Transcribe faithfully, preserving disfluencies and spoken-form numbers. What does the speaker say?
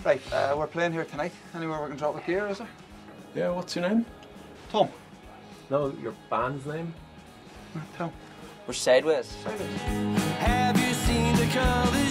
Right, uh, we're playing here tonight. Anywhere we can drop a gear, is there? Yeah, what's your name? Tom. No, your band's name? Tom. We're Sideways. Sideways. Have you seen the color?